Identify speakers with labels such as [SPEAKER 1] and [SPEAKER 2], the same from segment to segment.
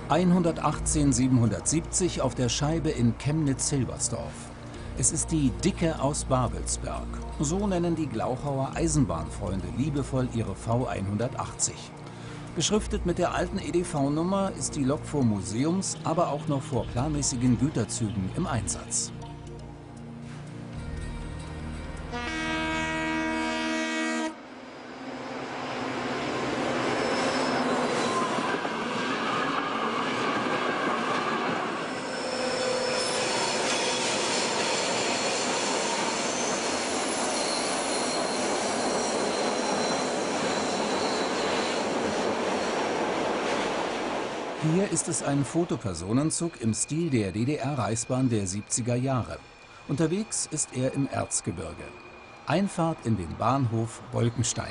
[SPEAKER 1] 118 770 auf der Scheibe in Chemnitz-Hilbersdorf. Es ist die Dicke aus Babelsberg. So nennen die Glauchauer Eisenbahnfreunde liebevoll ihre V180. Beschriftet mit der alten EDV-Nummer ist die Lok vor Museums-, aber auch noch vor planmäßigen Güterzügen im Einsatz. Hier ist es ein Fotopersonenzug im Stil der DDR-Reichsbahn der 70er Jahre. Unterwegs ist er im Erzgebirge. Einfahrt in den Bahnhof Bolkenstein.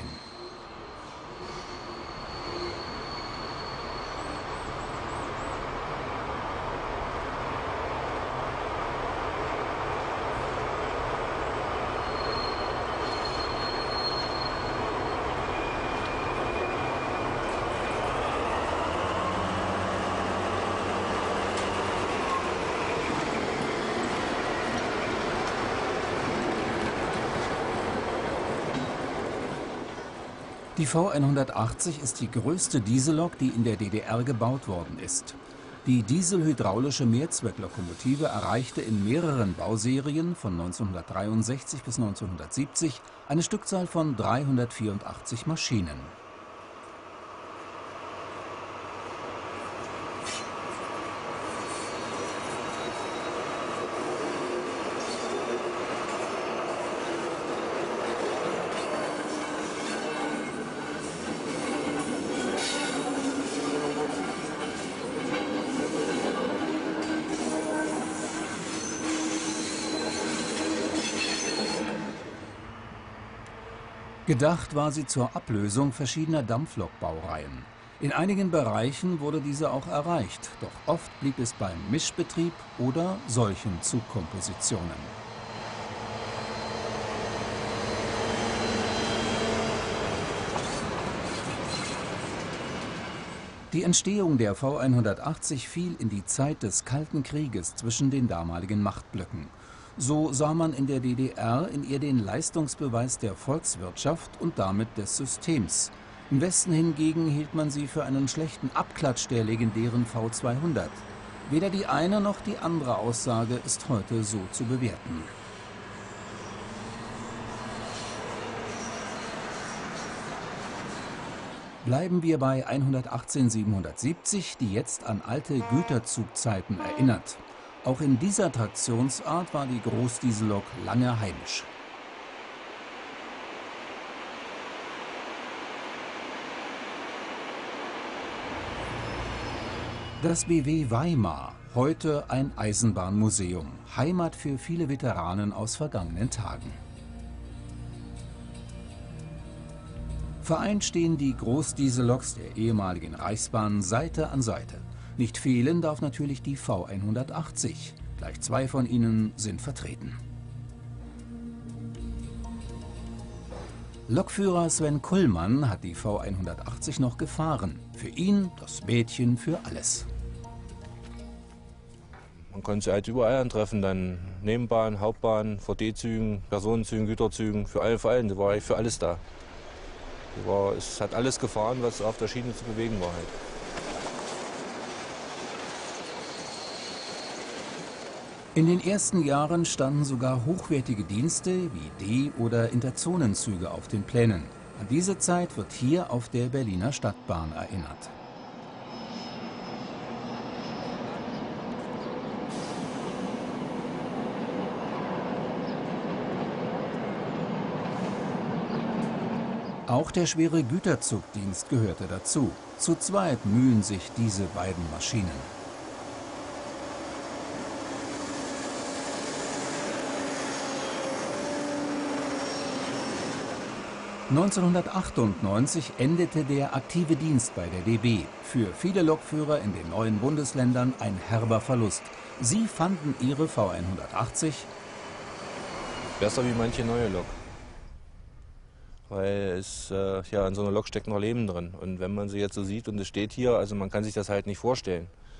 [SPEAKER 1] Die V180 ist die größte Diesellok, die in der DDR gebaut worden ist. Die dieselhydraulische Mehrzwecklokomotive erreichte in mehreren Bauserien von 1963 bis 1970 eine Stückzahl von 384 Maschinen. Gedacht war sie zur Ablösung verschiedener Dampflokbaureihen. In einigen Bereichen wurde diese auch erreicht, doch oft blieb es beim Mischbetrieb oder solchen Zugkompositionen. Die Entstehung der V180 fiel in die Zeit des Kalten Krieges zwischen den damaligen Machtblöcken. So sah man in der DDR in ihr den Leistungsbeweis der Volkswirtschaft und damit des Systems. Im Westen hingegen hielt man sie für einen schlechten Abklatsch der legendären V200. Weder die eine noch die andere Aussage ist heute so zu bewerten. Bleiben wir bei 118 770, die jetzt an alte Güterzugzeiten erinnert. Auch in dieser Traktionsart war die Großdiesellok lange heimisch. Das BW Weimar, heute ein Eisenbahnmuseum, Heimat für viele Veteranen aus vergangenen Tagen. Vereint stehen die Großdieselloks der ehemaligen Reichsbahn Seite an Seite. Nicht fehlen darf natürlich die V180. Gleich zwei von ihnen sind vertreten. Lokführer Sven Kullmann hat die V180 noch gefahren. Für ihn das Mädchen für alles.
[SPEAKER 2] Man konnte sie halt überall antreffen, dann Nebenbahn, Hauptbahn, VD-Zügen, Personenzügen, Güterzügen, für allen, die war eigentlich für alles da. Es hat alles gefahren, was auf der Schiene zu bewegen war halt.
[SPEAKER 1] In den ersten Jahren standen sogar hochwertige Dienste wie D- oder Interzonenzüge auf den Plänen. An diese Zeit wird hier auf der Berliner Stadtbahn erinnert. Auch der schwere Güterzugdienst gehörte dazu. Zu zweit mühen sich diese beiden Maschinen. 1998 endete der aktive Dienst bei der DB. Für viele Lokführer in den neuen Bundesländern ein herber Verlust. Sie fanden ihre V180
[SPEAKER 2] besser wie manche neue Lok. Weil ja, in so einer Lok steckt noch Leben drin. Und wenn man sie jetzt so sieht und es steht hier, also man kann sich das halt nicht vorstellen.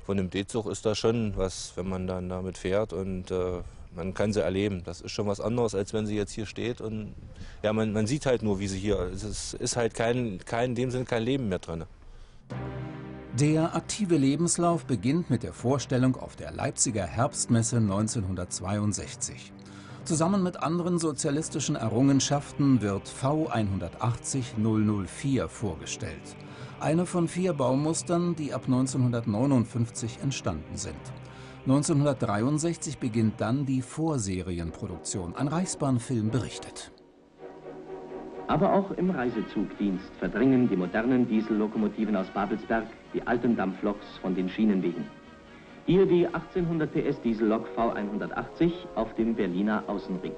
[SPEAKER 2] von dem D-Zug ist da schon was, wenn man dann damit fährt und man kann sie erleben. Das ist schon was anderes, als wenn sie jetzt hier steht und ja, man sieht halt nur, wie sie hier, es ist halt in dem Sinne kein Leben mehr drin.
[SPEAKER 1] Der aktive Lebenslauf beginnt mit der Vorstellung auf der Leipziger Herbstmesse 1962. Zusammen mit anderen sozialistischen Errungenschaften wird V180 004 vorgestellt. Eine von 4 Baumustern, die ab 1959 entstanden sind. 1963 beginnt dann die Vorserienproduktion. Ein Reichsbahnfilm berichtet.
[SPEAKER 3] Aber auch im Reisezugdienst verdrängen die modernen Diesellokomotiven aus Babelsberg die alten Dampfloks von den Schienenwegen. Hier die 1800 PS Diesellok V180 auf dem Berliner Außenring.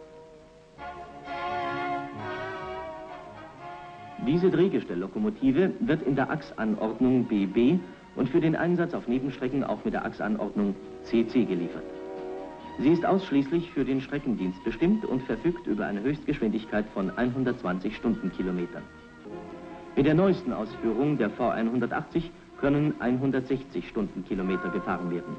[SPEAKER 3] Diese Drehgestelllokomotive wird in der Achsanordnung BB und für den Einsatz auf Nebenstrecken auch mit der Achsanordnung CC geliefert. Sie ist ausschließlich für den Streckendienst bestimmt und verfügt über eine Höchstgeschwindigkeit von 120 Stundenkilometern. Mit der neuesten Ausführung der V180 können 160 Stundenkilometer gefahren werden.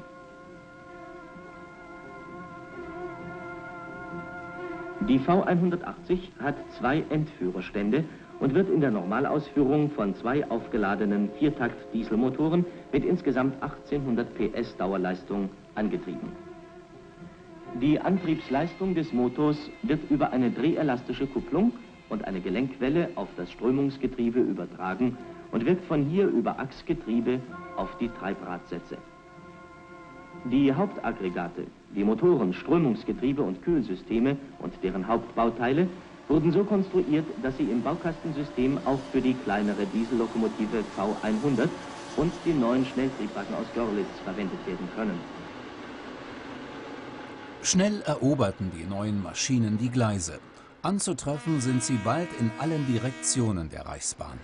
[SPEAKER 3] Die V180 hat 2 Endführerstände und wird in der Normalausführung von 2 aufgeladenen Viertakt-Dieselmotoren mit insgesamt 1800 PS Dauerleistung angetrieben. Die Antriebsleistung des Motors wird über eine drehelastische Kupplung und eine Gelenkwelle auf das Strömungsgetriebe übertragen und wirkt von hier über Achsgetriebe auf die Treibradsätze. Die Hauptaggregate, die Motoren, Strömungsgetriebe und Kühlsysteme und deren Hauptbauteile wurden so konstruiert, dass sie im Baukastensystem auch für die kleinere Diesellokomotive V100 und den neuen Schnelltriebwagen aus Görlitz verwendet werden können.
[SPEAKER 1] Schnell eroberten die neuen Maschinen die Gleise. Anzutreffen sind sie bald in allen Direktionen der Reichsbahn.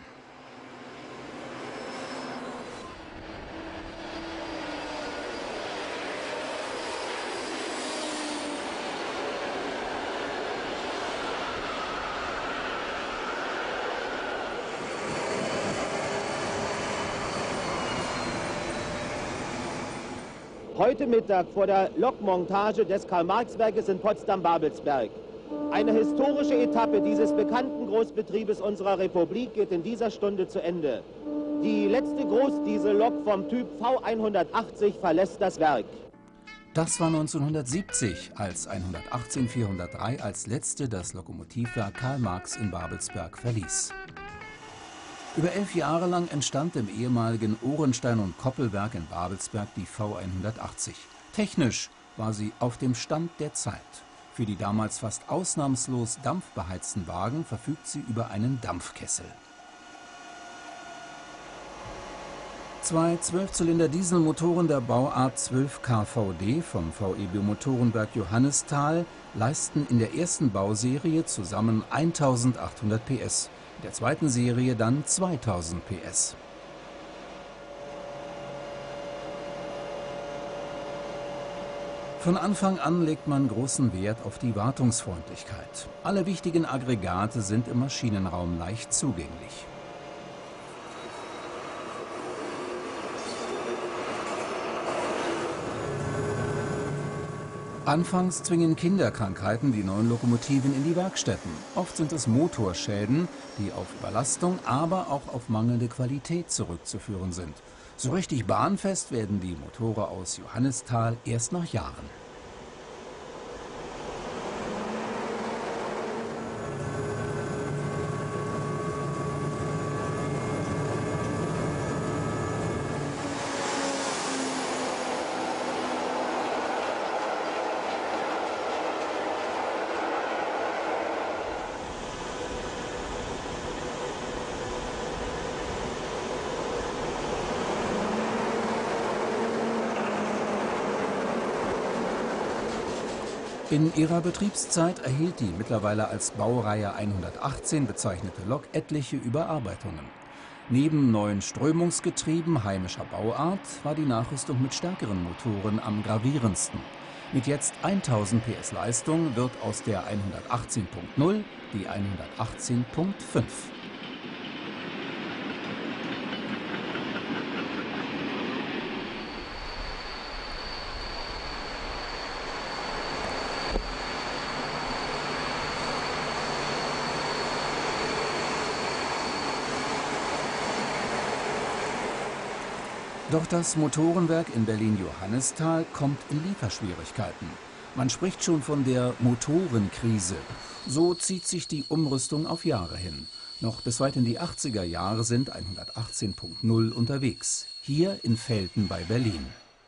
[SPEAKER 4] Heute Mittag vor der Lokmontage des Karl-Marx-Werkes in Potsdam-Babelsberg. Eine historische Etappe dieses bekannten Großbetriebes unserer Republik geht in dieser Stunde zu Ende. Die letzte Großdiesellok vom Typ V180 verlässt das Werk.
[SPEAKER 1] Das war 1970, als 118-403 als letzte das Lokomotivwerk Karl Marx in Babelsberg verließ. Über 11 Jahre lang entstand im ehemaligen Ohrenstein- und Koppelwerk in Babelsberg die V180. Technisch war sie auf dem Stand der Zeit. Für die damals fast ausnahmslos dampfbeheizten Wagen verfügt sie über einen Dampfkessel. 2 12-Zylinder-Dieselmotoren der Bauart 12 kVd vom VEB Motorenwerk Johannisthal leisten in der ersten Bauserie zusammen 1800 PS. In der zweiten Serie dann 2000 PS. Von Anfang an legt man großen Wert auf die Wartungsfreundlichkeit. Alle wichtigen Aggregate sind im Maschinenraum leicht zugänglich. Anfangs zwingen Kinderkrankheiten die neuen Lokomotiven in die Werkstätten. Oft sind es Motorschäden, die auf Überlastung, aber auch auf mangelnde Qualität zurückzuführen sind. So richtig bahnfest werden die Motoren aus Johannisthal erst nach Jahren. In ihrer Betriebszeit erhielt die mittlerweile als Baureihe 118 bezeichnete Lok etliche Überarbeitungen. Neben neuen Strömungsgetrieben heimischer Bauart war die Nachrüstung mit stärkeren Motoren am gravierendsten. Mit jetzt 1000 PS Leistung wird aus der 118.0 die 118.5. Doch das Motorenwerk in Berlin-Johannisthal kommt in Lieferschwierigkeiten. Man spricht schon von der Motorenkrise. So zieht sich die Umrüstung auf Jahre hin. Noch bis weit in die 80er Jahre sind 118.0 unterwegs. Hier in Velten bei Berlin.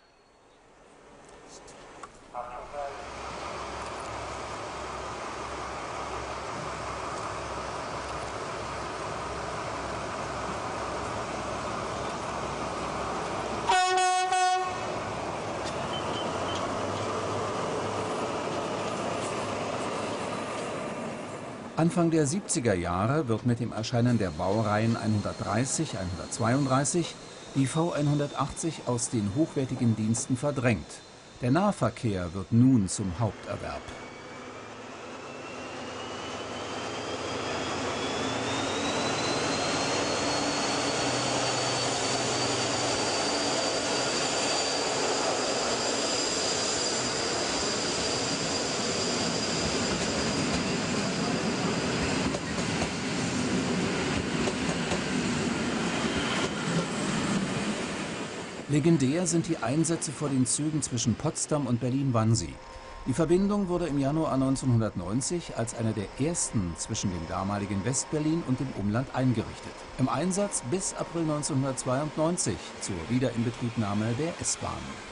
[SPEAKER 1] Anfang der 70er Jahre wird mit dem Erscheinen der Baureihen 130, 132 die V180 aus den hochwertigen Diensten verdrängt. Der Nahverkehr wird nun zum Haupterwerb. Legendär sind die Einsätze vor den Zügen zwischen Potsdam und Berlin-Wannsee. Die Verbindung wurde im Januar 1990 als eine der ersten zwischen dem damaligen Westberlin und dem Umland eingerichtet. Im Einsatz bis April 1992 zur Wiederinbetriebnahme der S-Bahn.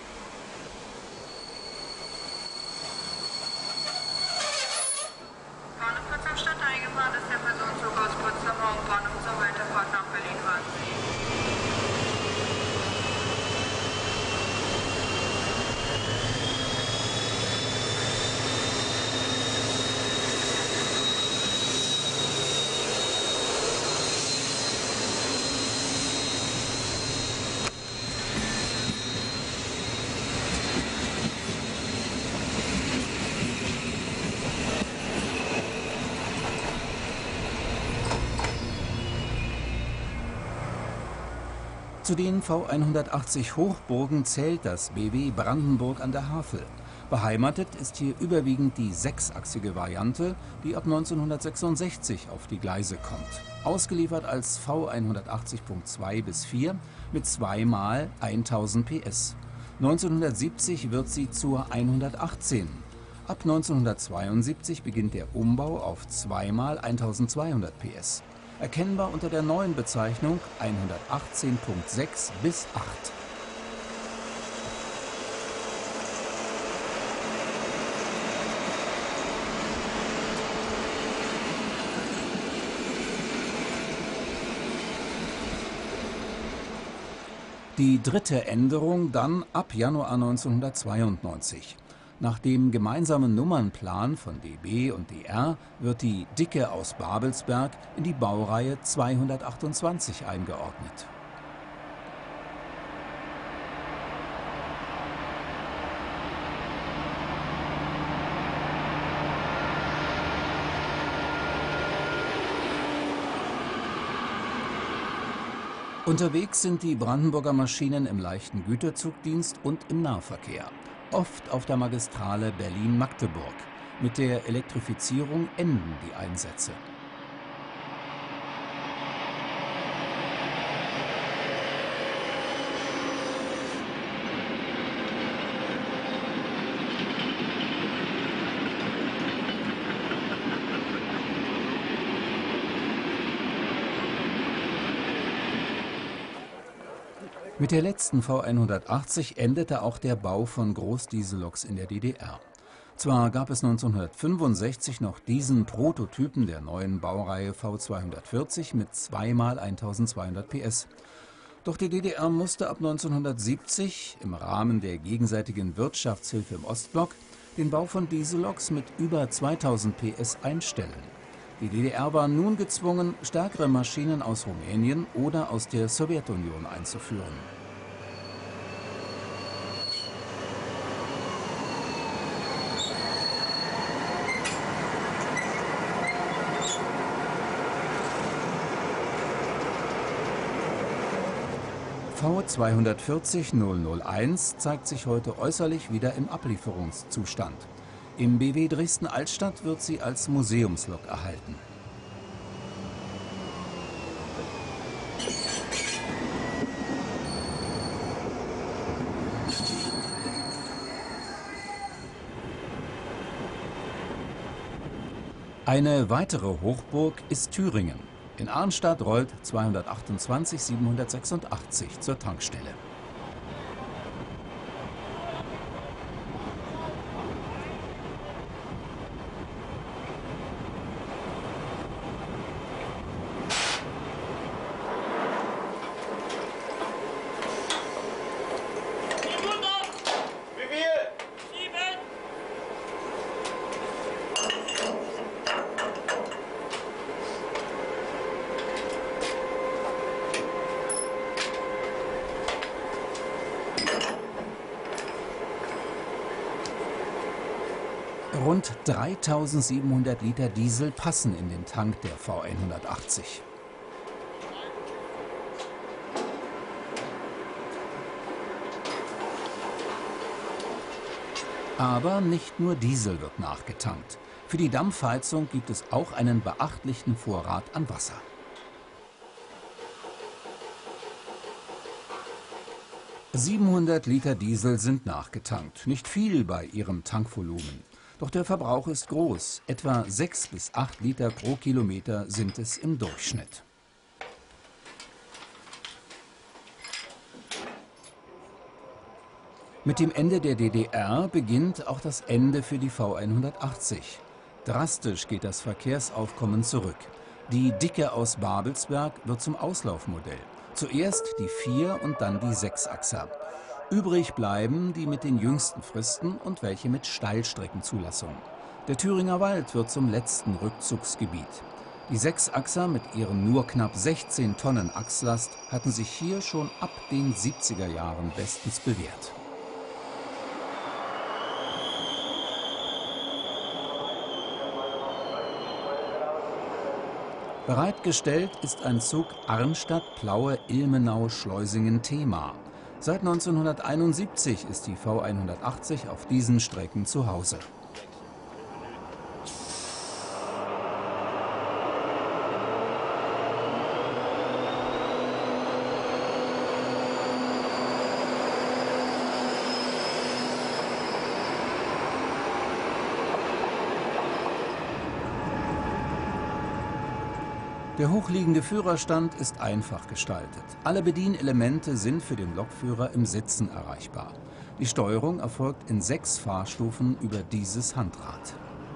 [SPEAKER 5] Vorne Potsdam Stadt eingefahren ist der Personenzug aus Potsdam Hauptbahnhof zur Weiterfahrt nach Berlin-Wannsee.
[SPEAKER 1] Zu den V180 Hochburgen zählt das BW Brandenburg an der Havel. Beheimatet ist hier überwiegend die sechsachsige Variante, die ab 1966 auf die Gleise kommt. Ausgeliefert als V180.2 bis 4 mit 2 mal 1000 PS. 1970 wird sie zur 118. Ab 1972 beginnt der Umbau auf 2 mal 1200 PS. Erkennbar unter der neuen Bezeichnung 118.6 bis 8. Die dritte Änderung dann ab Januar 1992. Nach dem gemeinsamen Nummernplan von DB und DR wird die Dicke aus Babelsberg in die Baureihe 228 eingeordnet. Unterwegs sind die Brandenburger Maschinen im leichten Güterzugdienst und im Nahverkehr. Oft auf der Magistrale Berlin-Magdeburg. Mit der Elektrifizierung enden die Einsätze. Mit der letzten V180 endete auch der Bau von Großdieselloks in der DDR. Zwar gab es 1965 noch diesen Prototypen der neuen Baureihe V240 mit 2 mal 1200 PS. Doch die DDR musste ab 1970 im Rahmen der gegenseitigen Wirtschaftshilfe im Ostblock den Bau von Dieselloks mit über 2000 PS einstellen. Die DDR war nun gezwungen, stärkere Maschinen aus Rumänien oder aus der Sowjetunion einzuführen. V240 001 zeigt sich heute äußerlich wieder im Ablieferungszustand. Im BW Dresden-Altstadt wird sie als Museumslok erhalten. Eine weitere Hochburg ist Thüringen. In Arnstadt rollt 228 786 zur Tankstelle. Rund 3700 Liter Diesel passen in den Tank der V180. Aber nicht nur Diesel wird nachgetankt. Für die Dampfheizung gibt es auch einen beachtlichen Vorrat an Wasser. ...700 Liter Diesel sind nachgetankt. Nicht viel bei ihrem Tankvolumen. Doch der Verbrauch ist groß. Etwa 6 bis 8 Liter pro Kilometer sind es im Durchschnitt. Mit dem Ende der DDR beginnt auch das Ende für die V180. Drastisch geht das Verkehrsaufkommen zurück. Die Dicke aus Babelsberg wird zum Auslaufmodell. Zuerst die 4- und dann die 6-Achser. Übrig bleiben die mit den jüngsten Fristen und welche mit Steilstreckenzulassung. Der Thüringer Wald wird zum letzten Rückzugsgebiet. Die 6-Achser mit ihren nur knapp 16 Tonnen Achslast hatten sich hier schon ab den 70er Jahren bestens bewährt. Bereitgestellt ist ein Zug Arnstadt-Plaue-Ilmenau-Schleusingen-Thema. Seit 1971 ist die V180 auf diesen Strecken zu Hause. Der hochliegende Führerstand ist einfach gestaltet. Alle Bedienelemente sind für den Lokführer im Sitzen erreichbar. Die Steuerung erfolgt in 6 Fahrstufen über dieses Handrad.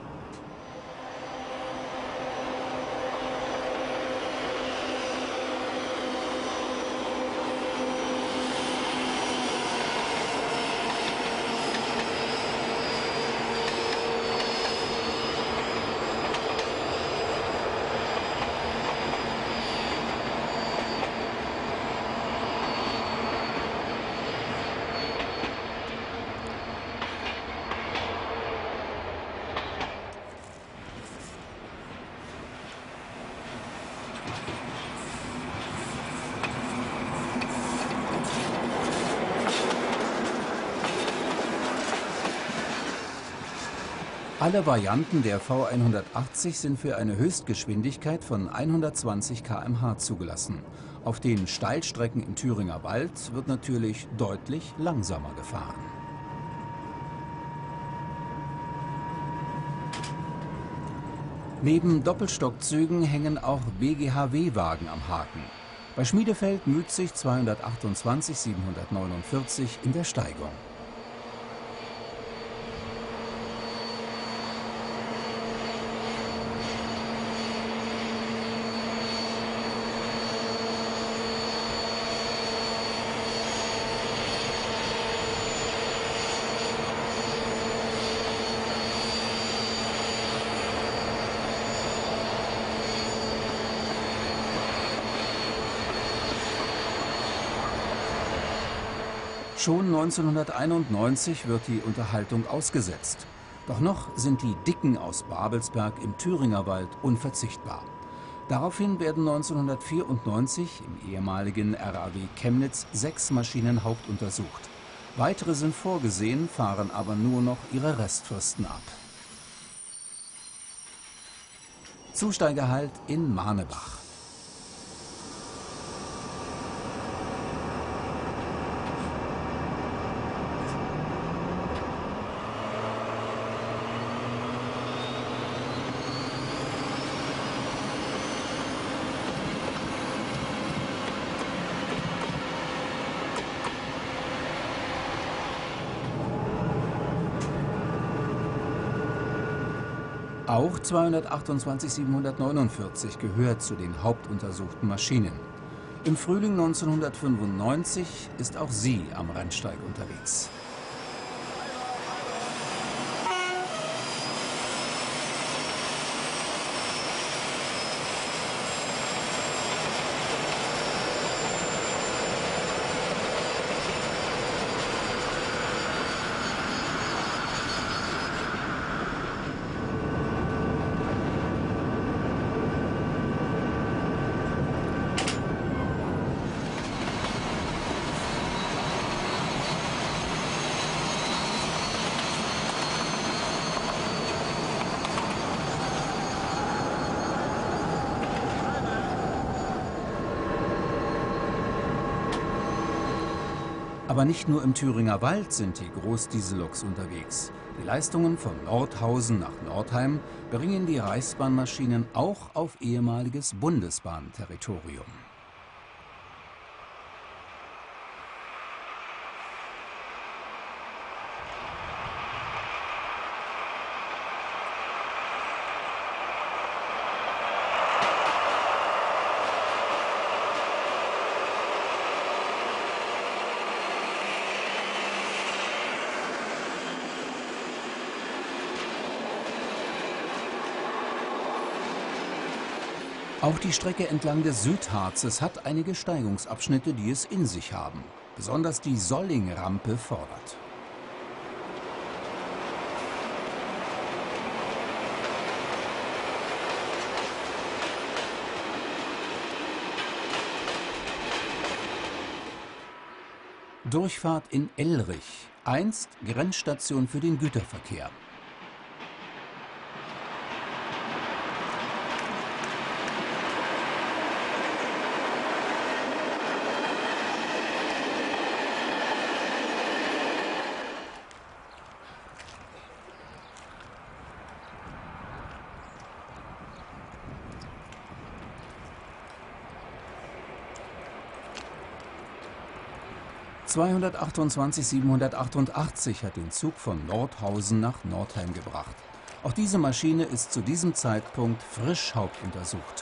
[SPEAKER 1] Alle Varianten der V180 sind für eine Höchstgeschwindigkeit von 120 km/h zugelassen. Auf den Steilstrecken im Thüringer Wald wird natürlich deutlich langsamer gefahren. Neben Doppelstockzügen hängen auch BGHW-Wagen am Haken. Bei Schmiedefeld müht sich 228 749 in der Steigung. Schon 1991 wird die Unterhaltung ausgesetzt. Doch noch sind die Dicken aus Babelsberg im Thüringer Wald unverzichtbar. Daraufhin werden 1994 im ehemaligen RAW Chemnitz 6 Maschinen hauptuntersucht. Weitere sind vorgesehen, fahren aber nur noch ihre Restfristen ab. Zusteigerhalt in Marnebach. Auch 228 749 gehört zu den hauptuntersuchten Maschinen. Im Frühling 1995 ist auch sie am Rennsteig unterwegs. Aber nicht nur im Thüringer Wald sind die Großdieselloks unterwegs. Die Leistungen von Nordhausen nach Nordheim bringen die Reichsbahnmaschinen auch auf ehemaliges Bundesbahnterritorium. Auch die Strecke entlang des Südharzes hat einige Steigungsabschnitte, die es in sich haben. Besonders die Solling-Rampe fordert. Durchfahrt in Elrich, einst Grenzstation für den Güterverkehr. ...228 788 hat den Zug von Nordhausen nach Nordheim gebracht. Auch diese Maschine ist zu diesem Zeitpunkt frisch hauptuntersucht.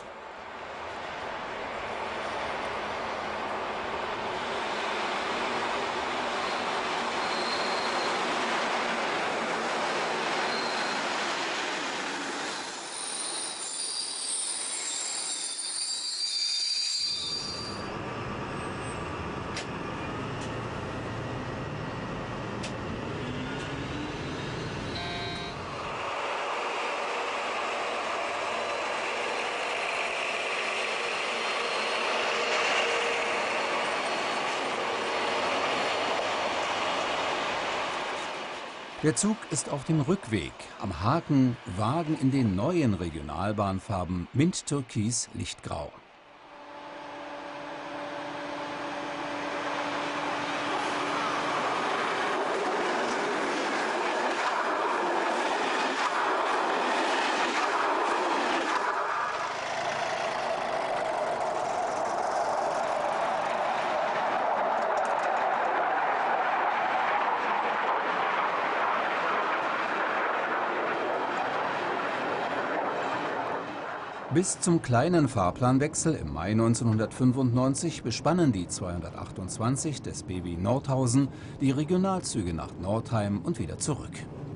[SPEAKER 1] Der Zug ist auf dem Rückweg. Am Haken Wagen in den neuen Regionalbahnfarben Mint-Türkis, Lichtgrau. Bis zum kleinen Fahrplanwechsel im Mai 1995 bespannen die 228 des BW Nordhausen die Regionalzüge nach Nordheim und wieder zurück.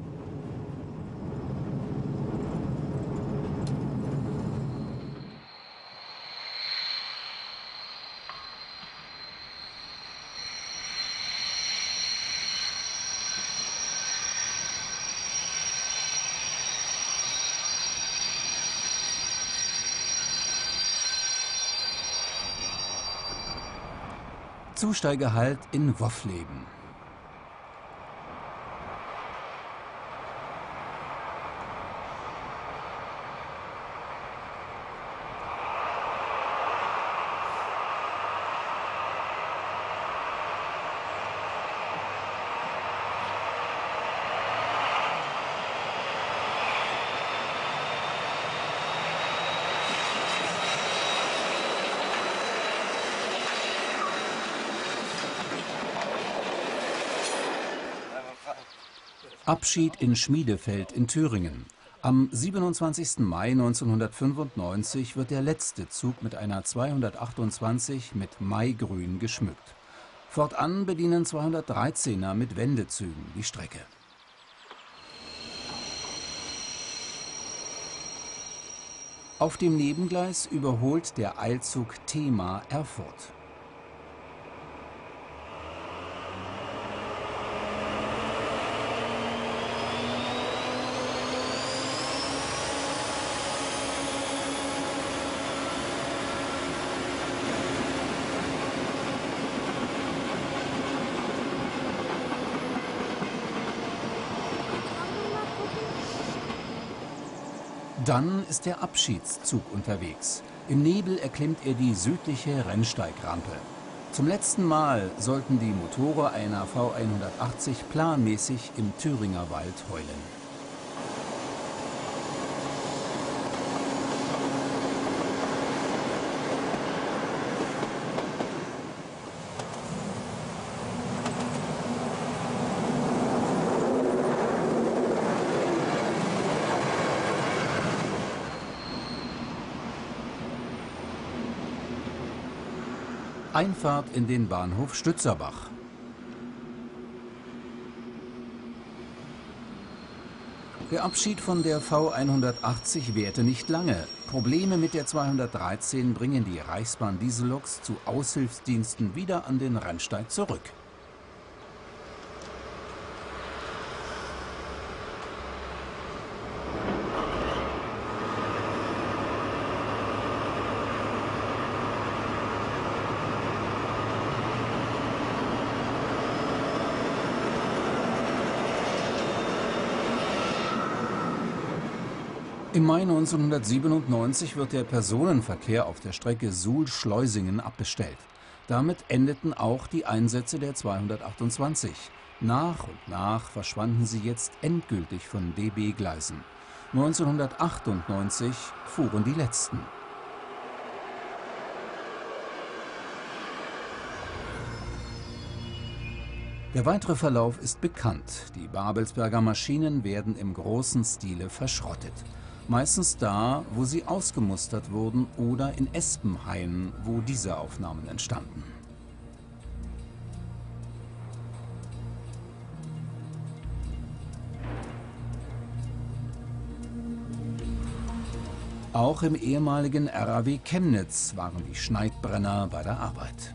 [SPEAKER 1] Zusteigehalt in Woffleben. Abschied in Schmiedefeld in Thüringen. Am 27. Mai 1995 wird der letzte Zug mit einer 228 mit Maigrün geschmückt. Fortan bedienen 213er mit Wendezügen die Strecke. Auf dem Nebengleis überholt der Eilzug Thema Erfurt. Dann ist der Abschiedszug unterwegs. Im Nebel erklimmt er die südliche Rennsteigrampe. Zum letzten Mal sollten die Motoren einer V180 planmäßig im Thüringer Wald heulen. Einfahrt in den Bahnhof Stützerbach. Der Abschied von der V180 währte nicht lange. Probleme mit der 213 bringen die Reichsbahn-Dieselloks zu Aushilfsdiensten wieder an den Rennsteig zurück. Im Mai 1997 wird der Personenverkehr auf der Strecke Suhl-Schleusingen abbestellt. Damit endeten auch die Einsätze der 228. Nach und nach verschwanden sie jetzt endgültig von DB-Gleisen. 1998 fuhren die letzten. Der weitere Verlauf ist bekannt. Die Babelsberger Maschinen werden im großen Stile verschrottet. Meistens da, wo sie ausgemustert wurden, oder in Espenhain, wo diese Aufnahmen entstanden. Auch im ehemaligen RAW Chemnitz waren die Schneidbrenner bei der Arbeit.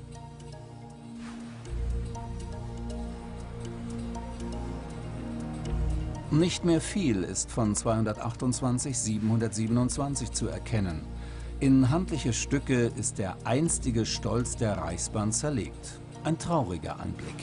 [SPEAKER 1] Nicht mehr viel ist von 228 727 zu erkennen. In handliche Stücke ist der einstige Stolz der Reichsbahn zerlegt. Ein trauriger Anblick.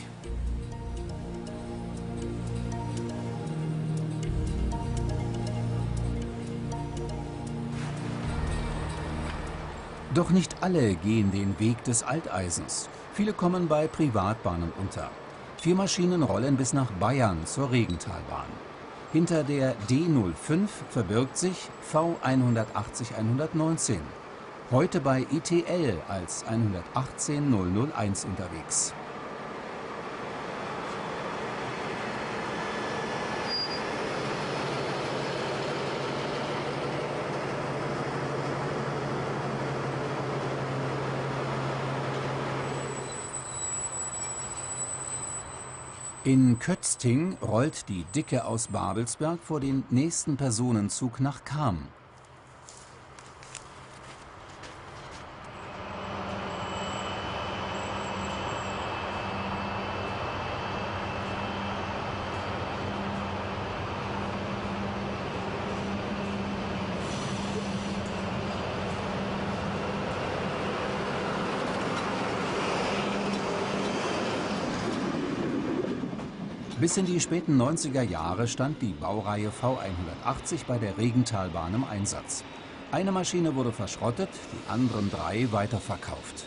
[SPEAKER 1] Doch nicht alle gehen den Weg des Alteisens. Viele kommen bei Privatbahnen unter. 4 Maschinen rollen bis nach Bayern zur Regentalbahn. Hinter der D05 verbirgt sich V180 119. Heute bei ITL als 118 001 unterwegs. In Kötzting rollt die Dicke aus Babelsberg vor den nächsten Personenzug nach Cham. Bis in die späten 90er Jahre stand die Baureihe V180 bei der Regentalbahn im Einsatz. Eine Maschine wurde verschrottet, die anderen 3 weiterverkauft.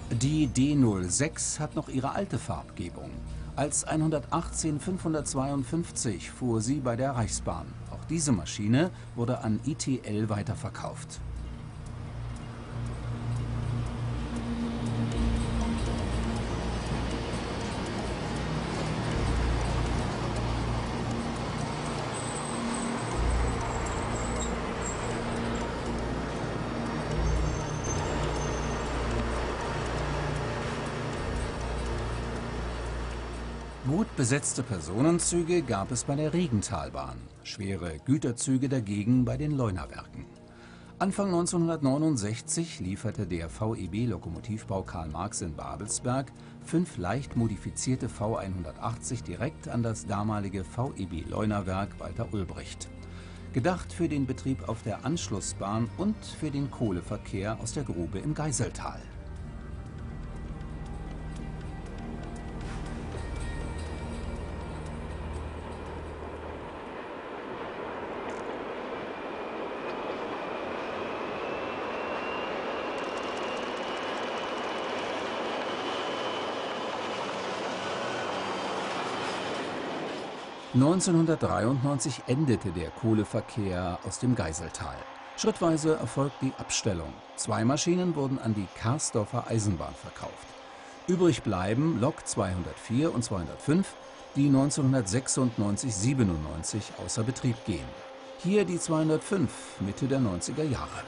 [SPEAKER 1] Die D06 hat noch ihre alte Farbgebung. Als 118 552 fuhr sie bei der Reichsbahn. Auch diese Maschine wurde an ITL weiterverkauft. Gut besetzte Personenzüge gab es bei der Regentalbahn, schwere Güterzüge dagegen bei den Leunawerken. Anfang 1969 lieferte der VEB-Lokomotivbau Karl Marx in Babelsberg 5 leicht modifizierte V180 direkt an das damalige VEB-Leunawerk Walter Ulbricht. Gedacht für den Betrieb auf der Anschlussbahn und für den Kohleverkehr aus der Grube im Geiseltal. (1993) endete der Kohleverkehr aus dem Geiseltal. Schrittweise erfolgt die Abstellung. 2 Maschinen wurden an die Karsdorfer Eisenbahn verkauft. Übrig bleiben Lok 204 und 205, die 1996/97 außer Betrieb gehen. Hier die 205 Mitte der 90er Jahre.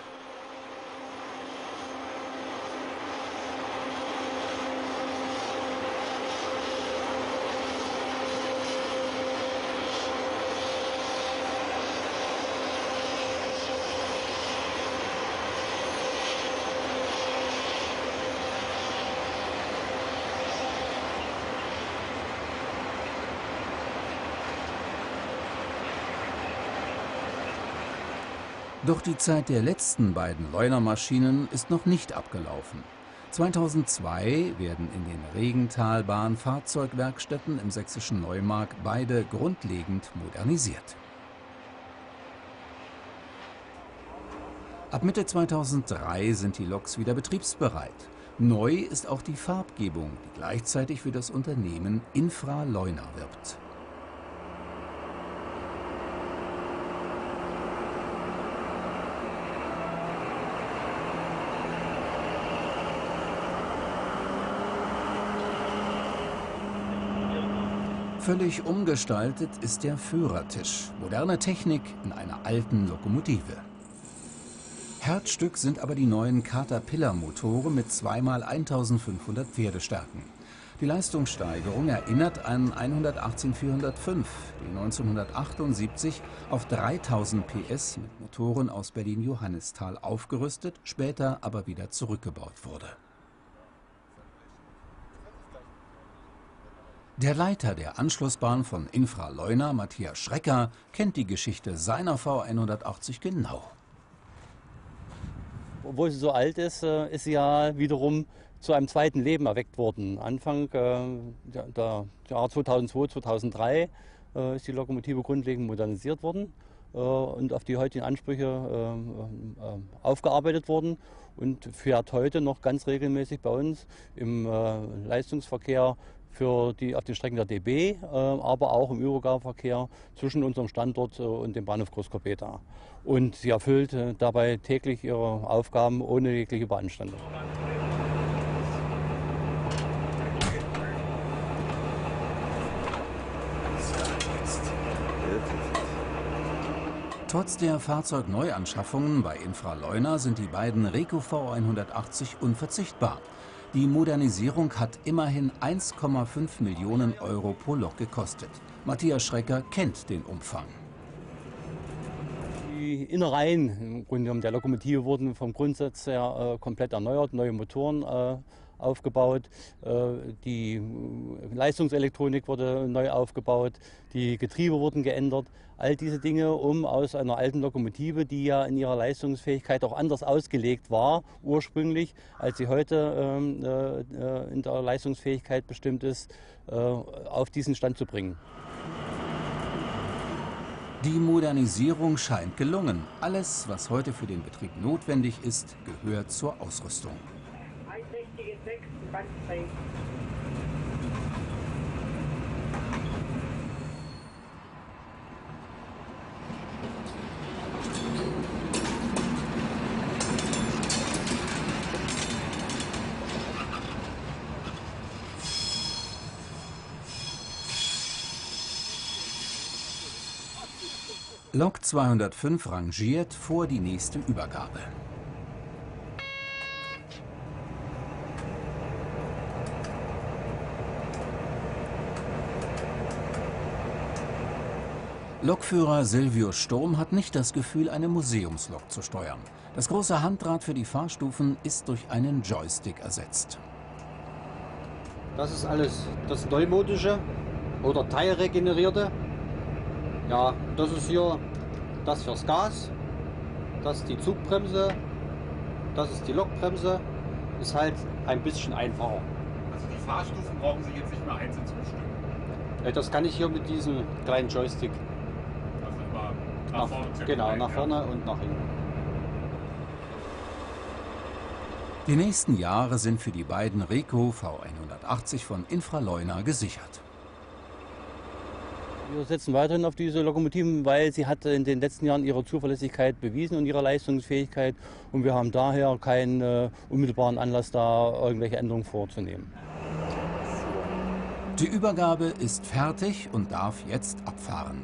[SPEAKER 1] Doch die Zeit der letzten beiden Leuner-Maschinen ist noch nicht abgelaufen. 2002 werden in den Regentalbahn-Fahrzeugwerkstätten im sächsischen Neumark beide grundlegend modernisiert. Ab Mitte 2003 sind die Loks wieder betriebsbereit. Neu ist auch die Farbgebung, die gleichzeitig für das Unternehmen Infra Leuna wirbt. Völlig umgestaltet ist der Führertisch. Moderne Technik in einer alten Lokomotive. Herzstück sind aber die neuen Caterpillar-Motoren mit 2x1500 Pferdestärken. Die Leistungssteigerung erinnert an 118-405, die 1978 auf 3000 PS mit Motoren aus Berlin-Johannisthal aufgerüstet, später aber wieder zurückgebaut wurde. Der Leiter der Anschlussbahn von Infra Leuna, Matthias Schrecker, kennt die Geschichte seiner V180 genau.
[SPEAKER 6] Obwohl sie so alt ist, ist sie ja wiederum zu einem zweiten Leben erweckt worden. Anfang der Jahre 2002, 2003 ist die Lokomotive grundlegend modernisiert worden und auf die heutigen Ansprüche aufgearbeitet worden und fährt heute noch ganz regelmäßig bei uns im Leistungsverkehr auf den Strecken der DB, aber auch im Übergabeverkehr zwischen unserem Standort und dem Bahnhof Großkorbeta. Und sie erfüllt dabei täglich ihre Aufgaben ohne jegliche Beanstandung.
[SPEAKER 1] Trotz der Fahrzeugneuanschaffungen bei Infra Leuna sind die beiden Reco V180 unverzichtbar. Die Modernisierung hat immerhin 1,5 Millionen Euro pro Lok gekostet. Matthias Schrecker kennt den Umfang.
[SPEAKER 6] Die Innereien im Grunde genommen der Lokomotive wurden vom Grundsatz her komplett erneuert, neue Motoren aufgebaut, die Leistungselektronik wurde neu aufgebaut, die Getriebe wurden geändert. All diese Dinge, um aus einer alten Lokomotive, die ja in ihrer Leistungsfähigkeit auch anders ausgelegt war, ursprünglich, als sie heute in der Leistungsfähigkeit bestimmt ist, auf diesen Stand zu bringen.
[SPEAKER 1] Die Modernisierung scheint gelungen. Alles, was heute für den Betrieb notwendig ist, gehört zur Ausrüstung.
[SPEAKER 7] richtige Text, Bandzeit.
[SPEAKER 1] Lok 205 rangiert vor die nächste Übergabe. Lokführer Silvio Sturm hat nicht das Gefühl, eine Museumslok zu steuern. Das große Handrad für die Fahrstufen ist durch einen Joystick ersetzt.
[SPEAKER 8] Das ist alles das Neumodische oder teilregenerierte. Ja, das ist hier das fürs Gas, das ist die Zugbremse, das ist die Lokbremse. Ist halt ein bisschen einfacher.
[SPEAKER 9] Also die Fahrstufen brauchen Sie jetzt nicht mehr einzeln zu bestimmen?
[SPEAKER 8] Das kann ich hier mit diesem kleinen Joystick.
[SPEAKER 9] Also immer nach vorne zirkulieren.
[SPEAKER 8] Genau, nach vorne und nach hinten.
[SPEAKER 1] Die nächsten Jahre sind für die beiden Reco V180 von Infraleuna gesichert.
[SPEAKER 6] Wir setzen weiterhin auf diese Lokomotiven, weil sie hat in den letzten Jahren ihre Zuverlässigkeit bewiesen und ihre Leistungsfähigkeit. Und wir haben daher keinen unmittelbaren Anlass, da irgendwelche Änderungen vorzunehmen.
[SPEAKER 1] Die Übergabe ist fertig und darf jetzt abfahren.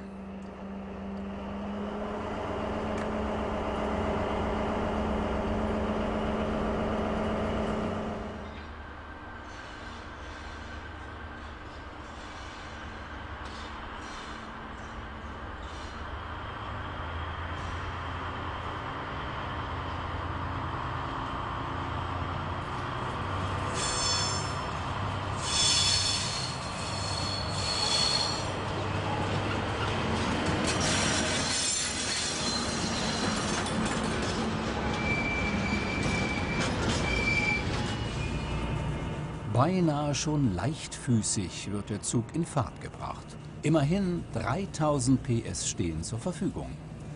[SPEAKER 1] Beinahe schon leichtfüßig wird der Zug in Fahrt gebracht. Immerhin 3000 PS stehen zur Verfügung.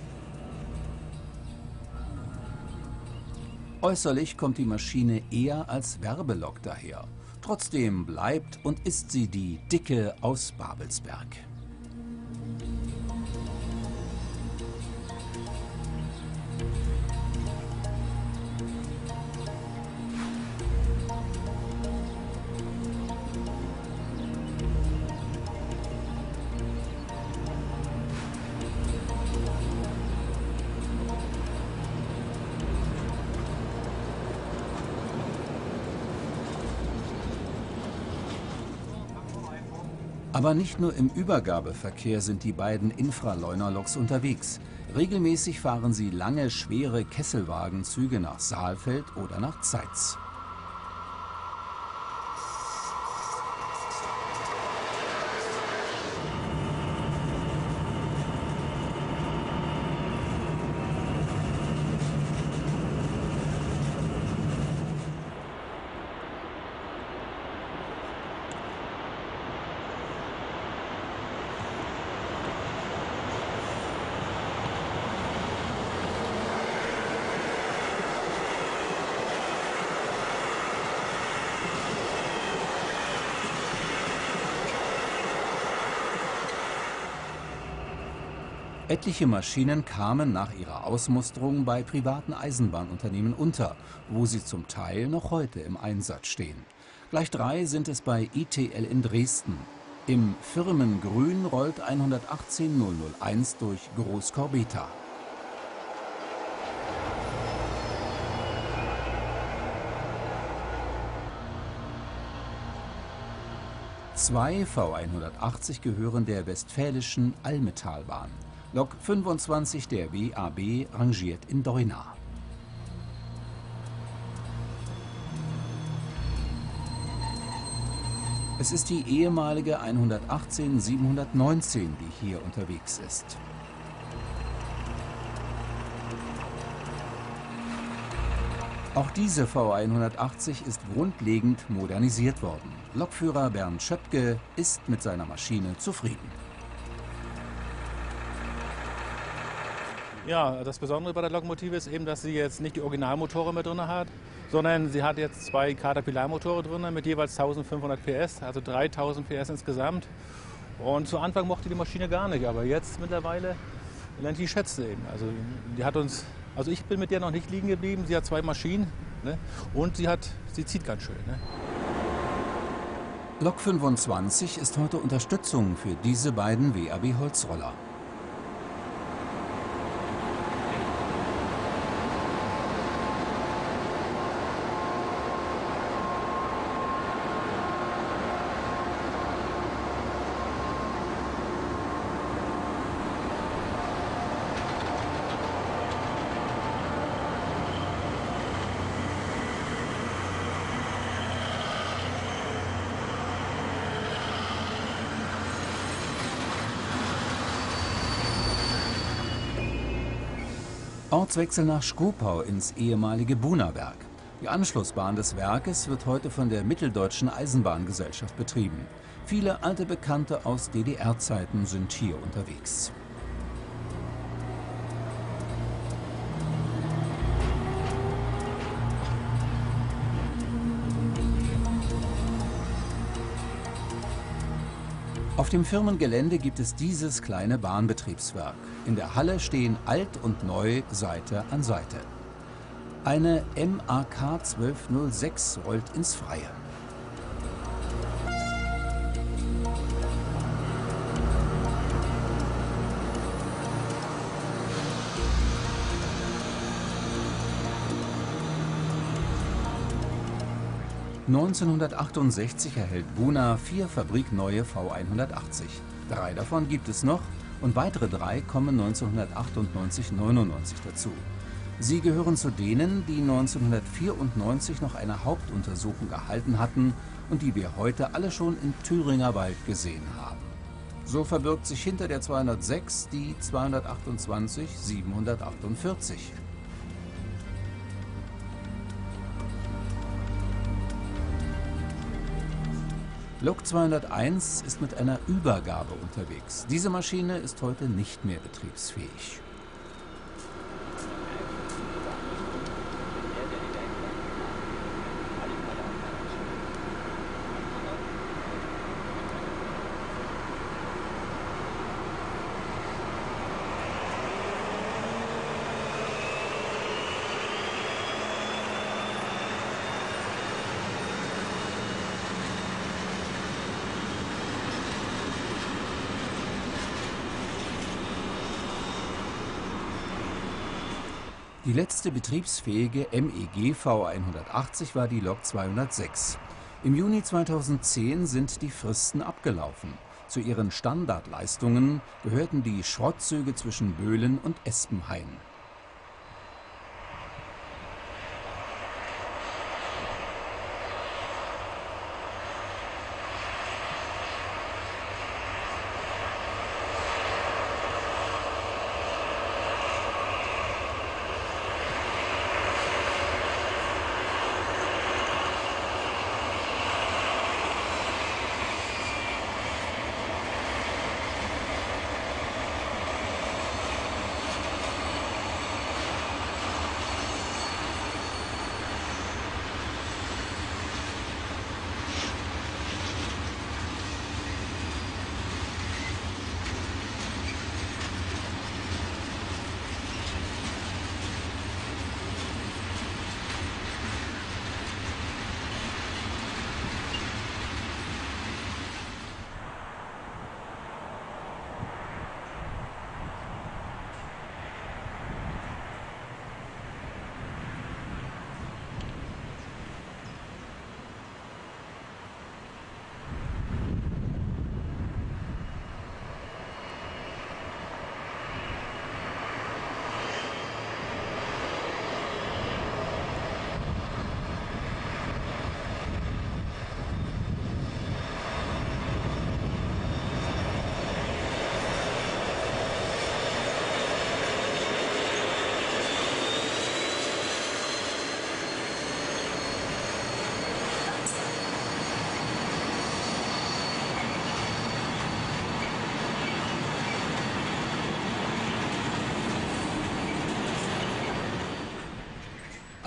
[SPEAKER 1] Äußerlich kommt die Maschine eher als Werbelok daher. Trotzdem bleibt und ist sie die Dicke aus Babelsberg. Aber nicht nur im Übergabeverkehr sind die beiden Infraleuna-Loks unterwegs. Regelmäßig fahren sie lange, schwere Kesselwagenzüge nach Saalfeld oder nach Zeitz. Etliche Maschinen kamen nach ihrer Ausmusterung bei privaten Eisenbahnunternehmen unter, wo sie zum Teil noch heute im Einsatz stehen. Gleich 3 sind es bei ITL in Dresden. Im Firmengrün rollt 118 001 durch Großkorbeta. Zwei V180 gehören der Westfälischen Allmetallbahn. Lok 25 der WAB rangiert in Deuna. Es ist die ehemalige 118 719, die hier unterwegs ist. Auch diese V180 ist grundlegend modernisiert worden. Lokführer Bernd Schöpke ist mit seiner Maschine zufrieden.
[SPEAKER 9] Ja, das Besondere bei der Lokomotive ist eben, dass sie jetzt nicht die Originalmotoren mehr drin hat, sondern sie hat jetzt 2 Caterpillar-Motoren drin mit jeweils 1500 PS, also 3000 PS insgesamt. Und zu Anfang mochte die Maschine gar nicht, aber jetzt mittlerweile lernt die schätzen eben. Also die hat uns, also ich bin mit der noch nicht liegen geblieben, sie hat 2 Maschinen, ne? Und sie zieht ganz schön. Ne?
[SPEAKER 1] Lok 25 ist heute Unterstützung für diese beiden WAB-Holzroller. Ortswechsel nach Schkopau ins ehemalige Bunawerk. Die Anschlussbahn des Werkes wird heute von der Mitteldeutschen Eisenbahngesellschaft betrieben. Viele alte Bekannte aus DDR-Zeiten sind hier unterwegs. Auf dem Firmengelände gibt es dieses kleine Bahnbetriebswerk. In der Halle stehen alt und neu Seite an Seite. Eine MAK 1206 rollt ins Freie. (1968) erhält Buna 4 fabrikneue V180. 3 davon gibt es noch und weitere 3 kommen 1998/99 dazu. Sie gehören zu denen, die 1994 noch eine Hauptuntersuchung erhalten hatten und die wir heute alle schon im Thüringer Wald gesehen haben. So verbirgt sich hinter der 206 die 228 748. Lok 201 ist mit einer Übergabe unterwegs. Diese Maschine ist heute nicht mehr betriebsfähig. Die letzte betriebsfähige MEG V180 war die Lok 206. Im Juni 2010 sind die Fristen abgelaufen. Zu ihren Standardleistungen gehörten die Schrottzüge zwischen Böhlen und Espenhain.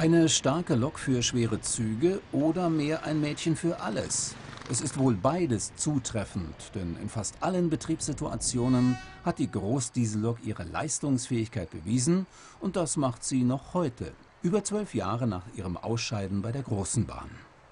[SPEAKER 1] Eine starke Lok für schwere Züge oder mehr ein Mädchen für alles? Es ist wohl beides zutreffend, denn in fast allen Betriebssituationen hat die Großdiesellok ihre Leistungsfähigkeit bewiesen und das macht sie noch heute, über 12 Jahre nach ihrem Ausscheiden bei der Großen Bahn.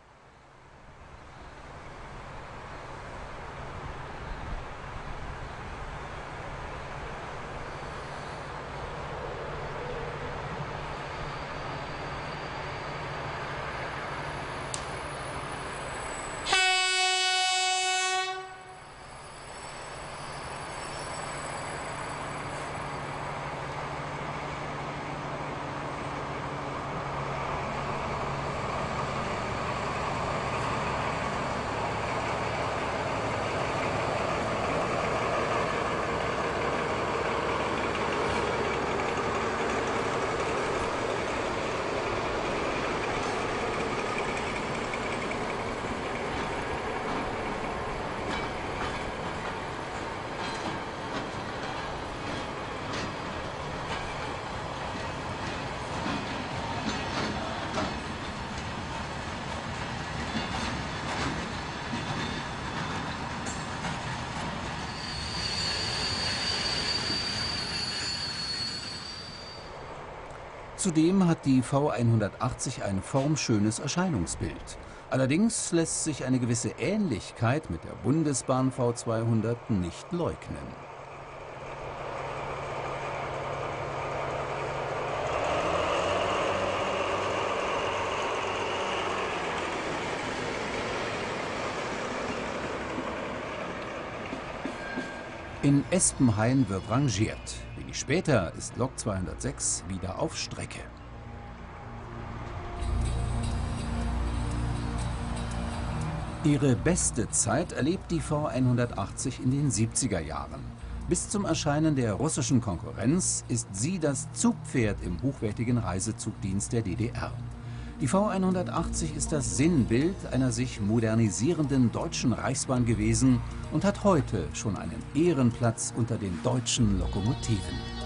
[SPEAKER 1] Zudem hat die V180 ein formschönes Erscheinungsbild. Allerdings lässt sich eine gewisse Ähnlichkeit mit der Bundesbahn V200 nicht leugnen. In Espenhain wird rangiert. Wenig später ist Lok 206 wieder auf Strecke. Ihre beste Zeit erlebt die V180 in den 70er Jahren. Bis zum Erscheinen der russischen Konkurrenz ist sie das Zugpferd im hochwertigen Reisezugdienst der DDR. Die V180 ist das Sinnbild einer sich modernisierenden Deutschen Reichsbahn gewesen und hat heute schon einen Ehrenplatz unter den deutschen Lokomotiven.